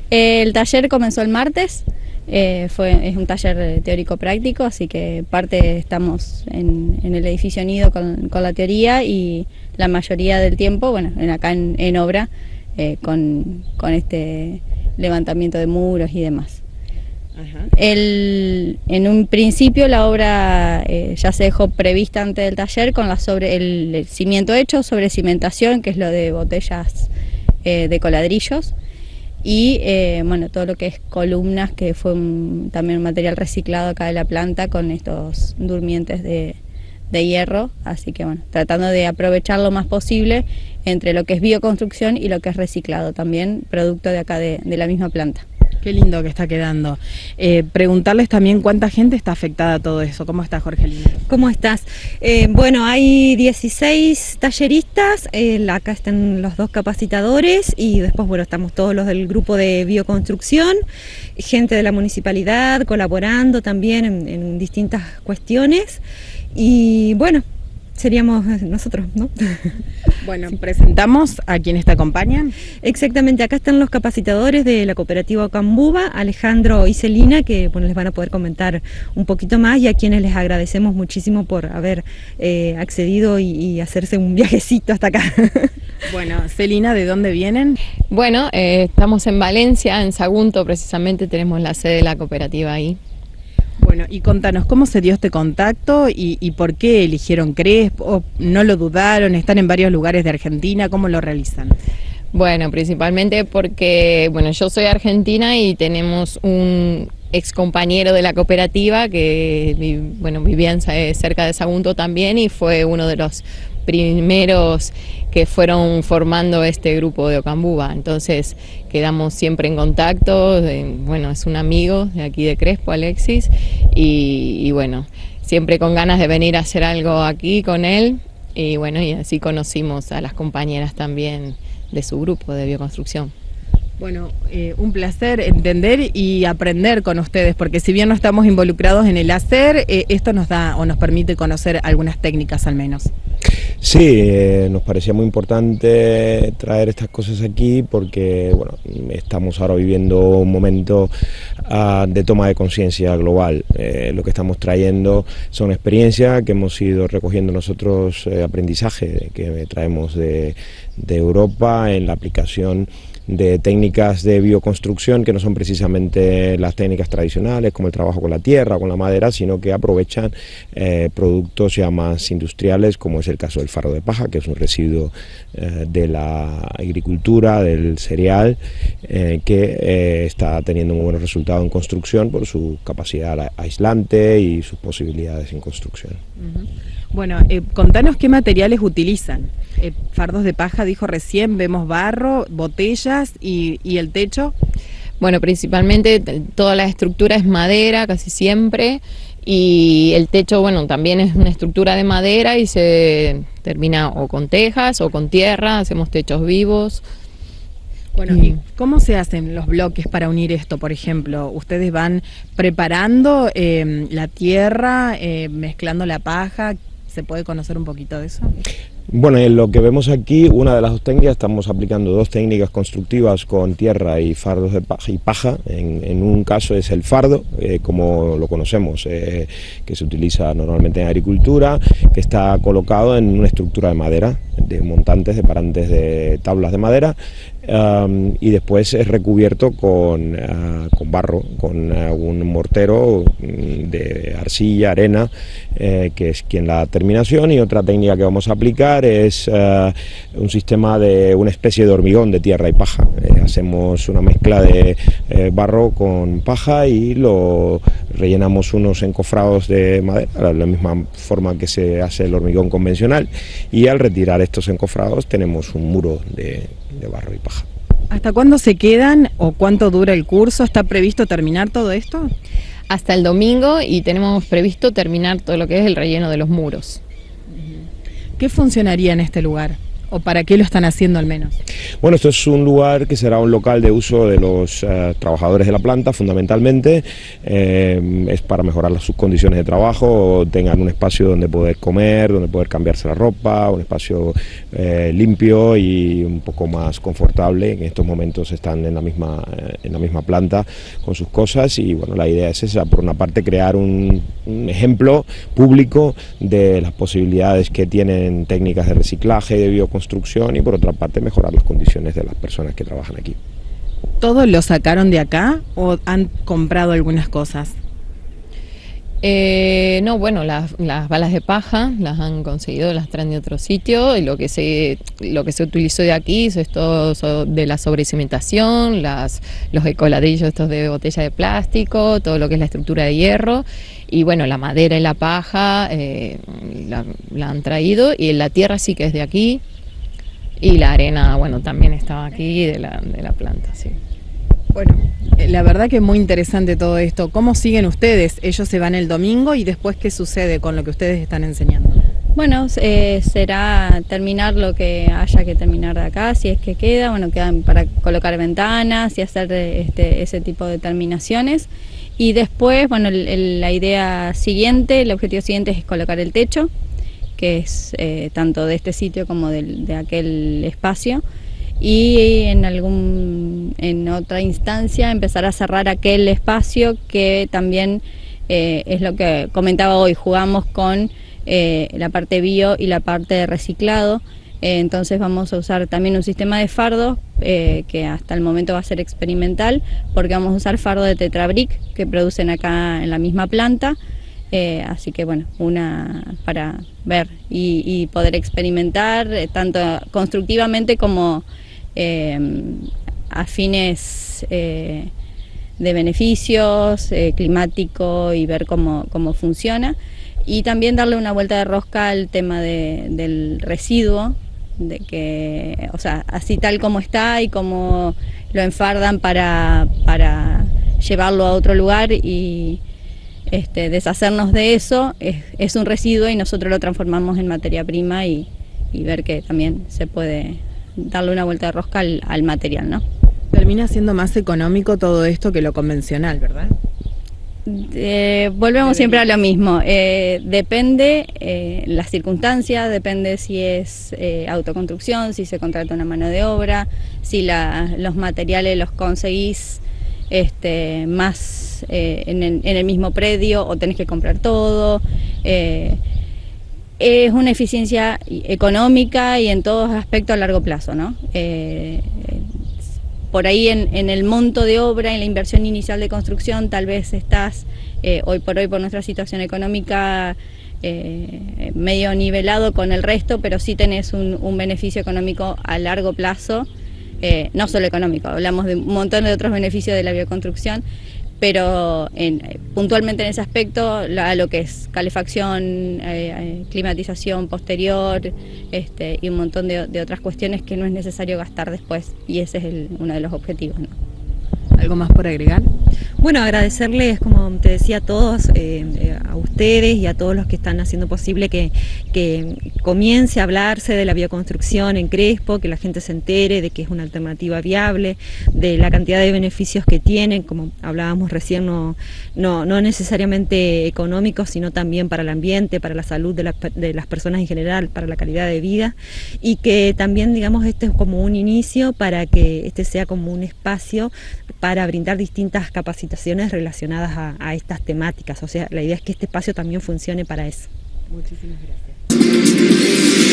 El taller comenzó el martes, es un taller teórico-práctico, así que parte estamos en el edificio Nido con la teoría y la mayoría del tiempo, bueno, acá en obra, con este levantamiento de muros y demás. Ajá. En un principio la obra ya se dejó prevista antes del taller con el cimiento hecho, sobre cimentación, que es lo de botellas de coladrillos, y bueno, todo lo que es columnas, que fue también un material reciclado acá de la planta con estos durmientes de hierro, así que bueno, tratando de aprovechar lo más posible entre lo que es bioconstrucción y lo que es reciclado, también producto de acá de la misma planta. Qué lindo que está quedando. Preguntarles también cuánta gente está afectada a todo eso. ¿Cómo estás, Jorgelina? ¿Cómo estás? Bueno, hay 16 talleristas, acá están los 2 capacitadores y después, bueno, estamos todos los del grupo de bioconstrucción, gente de la municipalidad colaborando también en distintas cuestiones y bueno, seríamos nosotros, ¿no? Bueno, presentamos a quienes te acompañan. Exactamente, acá están los capacitadores de la cooperativa Ocambuba, Alejandro y Celina, que bueno, les van a poder comentar un poquito más y a quienes les agradecemos muchísimo por haber accedido y hacerse un viajecito hasta acá. Bueno, Celina, ¿de dónde vienen? Bueno, estamos en Valencia, en Sagunto precisamente, tenemos la sede de la cooperativa ahí. Bueno, y contanos, ¿cómo se dio este contacto y por qué eligieron Crespo? ¿No lo dudaron? ¿Están en varios lugares de Argentina? ¿Cómo lo realizan? Bueno, principalmente porque, bueno, yo soy argentina y tenemos un ex compañero de la cooperativa que, bueno, vivía cerca de Sagunto también y fue uno de los primeros que fueron formando este grupo de Ocambuba, entonces quedamos siempre en contacto, bueno, es un amigo de aquí de Crespo, Alexis, y bueno, siempre con ganas de venir a hacer algo aquí con él, y bueno, y así conocimos a las compañeras también de su grupo de bioconstrucción. Bueno, un placer entender y aprender con ustedes, porque si bien no estamos involucrados en el hacer, esto nos da o nos permite conocer algunas técnicas al menos. Sí, nos parecía muy importante traer estas cosas aquí porque bueno, estamos ahora viviendo un momento de toma de conciencia global. Lo que estamos trayendo son experiencias que hemos ido recogiendo nosotros, aprendizaje que traemos de Europa en la aplicación de técnicas de bioconstrucción que no son precisamente las técnicas tradicionales como el trabajo con la tierra o con la madera, sino que aprovechan productos ya más industriales, como es el caso del fardo de paja, que es un residuo de la agricultura, del cereal, que está teniendo muy buenos resultados en construcción por su capacidad aislante y sus posibilidades en construcción. Bueno, contanos qué materiales utilizan. Fardos de paja, dijo recién, vemos barro, botellas y el techo. Bueno, principalmente toda la estructura es madera casi siempre y el techo, bueno, también es una estructura de madera y se termina o con tejas o con tierra, hacemos techos vivos. Bueno, ¿y cómo se hacen los bloques para unir esto, por ejemplo? ¿Ustedes van preparando la tierra, mezclando la paja? ¿Se puede conocer un poquito de eso? Bueno, en lo que vemos aquí, una de las 2 técnicas, estamos aplicando 2 técnicas constructivas con tierra y fardos de paja y paja. En un caso es el fardo, como lo conocemos, que se utiliza normalmente en agricultura, que está colocado en una estructura de madera, de montantes, de parantes de tablas de madera, y después es recubierto con barro, con un mortero de arcilla, arena, que es quien la terminación, y otra técnica que vamos a aplicar es un sistema de una especie de hormigón de tierra y paja. Hacemos una mezcla de barro con paja y lo rellenamos unos encofrados de madera, de la misma forma que se hace el hormigón convencional, y al retirar estos encofrados tenemos un muro de barro y paja. ¿Hasta cuándo se quedan o cuánto dura el curso? ¿Está previsto terminar todo esto? Hasta el domingo y tenemos previsto terminar todo lo que es el relleno de los muros. ¿Qué funcionaría en este lugar? ¿O para qué lo están haciendo al menos? Bueno, esto es un lugar que será un local de uso de los trabajadores de la planta, fundamentalmente. Es para mejorar sus condiciones de trabajo, tengan un espacio donde poder comer, donde poder cambiarse la ropa, un espacio limpio y un poco más confortable. En estos momentos están en la misma planta con sus cosas y bueno, la idea es esa, por una parte crear un ejemplo público de las posibilidades que tienen técnicas de reciclaje y de bioconstrucción y por otra parte mejorar las condiciones de las personas que trabajan aquí. ¿Todo lo sacaron de acá o han comprado algunas cosas? No, bueno, las balas de paja las han conseguido, las traen de otro sitio, y lo que se utilizó de aquí es todo de la sobrecimentación, los ecoladrillos estos de botella de plástico, todo lo que es la estructura de hierro, y bueno, la madera y la paja la han traído, y la tierra sí que es de aquí, y la arena, bueno, también estaba aquí de la planta, sí. Bueno, la verdad que es muy interesante todo esto. ¿Cómo siguen ustedes? Ellos se van el domingo y después, ¿qué sucede con lo que ustedes están enseñando? Bueno, será terminar lo que haya que terminar de acá, si es que queda, bueno, quedan para colocar ventanas y hacer ese tipo de terminaciones. Y después, bueno, la idea siguiente, el objetivo siguiente es colocar el techo, que es tanto de este sitio como de aquel espacio. Y en otra instancia empezar a cerrar aquel espacio que también es lo que comentaba hoy, jugamos con la parte bio y la parte de reciclado, entonces vamos a usar también un sistema de fardos que hasta el momento va a ser experimental, porque vamos a usar fardo de Tetrabric que producen acá en la misma planta. Así que bueno, para ver y poder experimentar tanto constructivamente como a fines de beneficios climático y ver cómo funciona, y también darle una vuelta de rosca al tema del residuo, de que, o sea, así tal como está y como lo enfardan para llevarlo a otro lugar y deshacernos de eso, es un residuo y nosotros lo transformamos en materia prima y ver que también se puede darle una vuelta de rosca al material, ¿no? Termina siendo más económico todo esto que lo convencional, ¿verdad? Volvemos siempre a lo mismo, depende las circunstancias, depende si es autoconstrucción, si se contrata una mano de obra, si los materiales los conseguís más en el mismo predio o tenés que comprar todo. Es una eficiencia económica y en todos aspectos a largo plazo, ¿no? Por ahí en el monto de obra, en la inversión inicial de construcción, tal vez estás hoy por nuestra situación económica medio nivelado con el resto, pero sí tenés un beneficio económico a largo plazo, no solo económico, hablamos de un montón de otros beneficios de la bioconstrucción, pero puntualmente en ese aspecto, lo que es calefacción, climatización posterior y un montón de otras cuestiones que no es necesario gastar después, y ese es uno de los objetivos, ¿no? ¿Algo más por agregar? Bueno, agradecerles, como te decía, a todos, a ustedes y a todos los que están haciendo posible que comience a hablarse de la bioconstrucción en Crespo, que la gente se entere de que es una alternativa viable, de la cantidad de beneficios que tienen, como hablábamos recién, no necesariamente económicos, sino también para el ambiente, para la salud de las personas en general, para la calidad de vida, y que también, digamos, este es como un inicio para que este sea como un espacio para brindar distintas capacitaciones relacionadas a estas temáticas. O sea, la idea es que este espacio también funcione para eso. Muchísimas gracias.